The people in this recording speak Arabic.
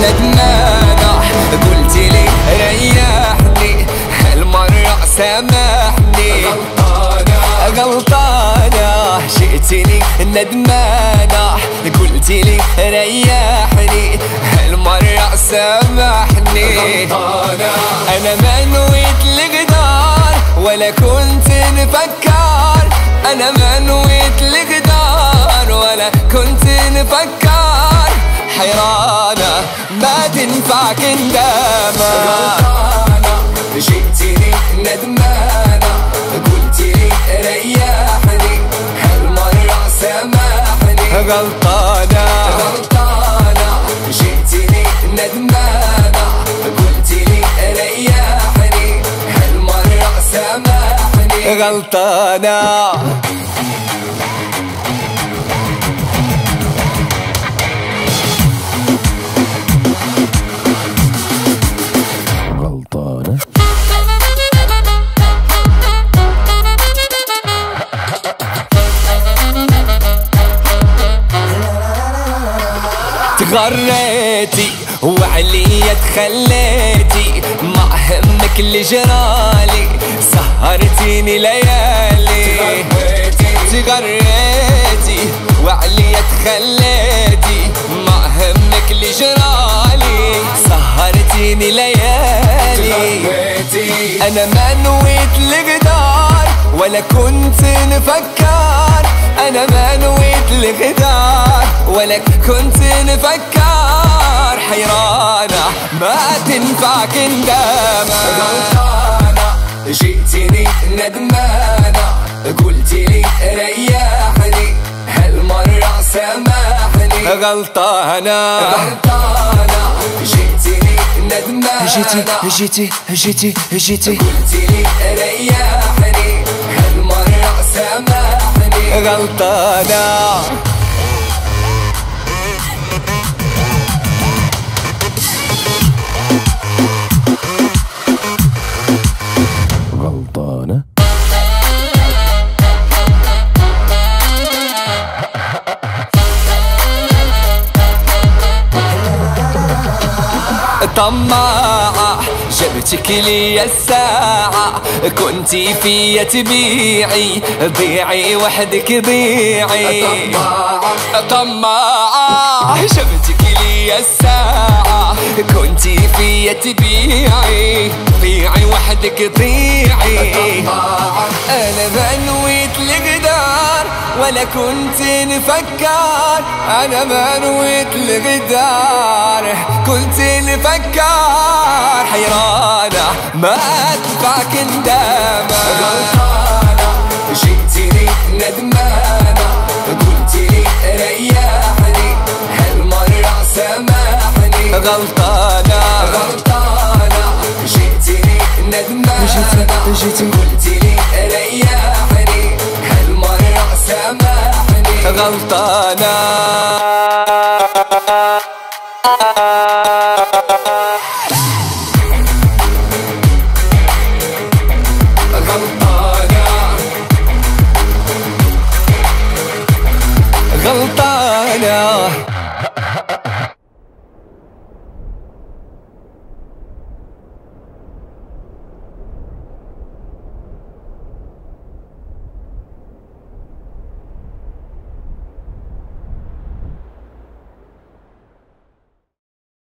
ندمانة، قلت لي ريحني هالمرة سامحني. غلطانة جئتني ندمانة، قلت لي ريحني هالمرة سامحني. أنا ما نويت الغدار ولا كنت نفكر، أنا ما نويت الغدار ولا كنت نفكر. حيرانة ما تنفع كندامة. غلطانة جئتني ندمانة، قلت لي ريحني هالمرة سامحني. غلطانة جئتني ندمانة، قلت لي ريحني هالمرة سامحني. غلطانة. تغريتي وعليا تخليتي، ما همك اللي جرالي سهرتيني ليالي. تغريتي وعليا تخليتي، ما همك اللي جرالي سهرتيني ليالي. أنا ما نويت الغدار ولا كنت نفكر، أنا ما نويت الغدار ولا كنت نفكر. حيرانة ما تنفع كندامة. غلطانة جئتني ندمانة، قلت لي ريحني هالمرة سامحني. غلطانة جئتني ندمانة، جيتي قلت لي ريحني هالمرة سامحني. غلطانة. طماعة جبتك لي الساعة، كنتي فيا تبيعي، ضيعي وحدك ضيعي. طماعة جبتك لي الساعة، كنتي فيا تبيعي، ضيعي وحدك ضيعي. أنا ما نويت الغدار ولا كنت نفكر، أنا ما نويت الغدار كنت نفكر. حيرانة ما تنفع كندامة. غلطانة جئتني ندمانة، قلت لي ريحني هالمرة سامحني. غلطانة جئتني ندمانة، قلت لي ريحني هالمرة سامحني. غلطانة. غلطانة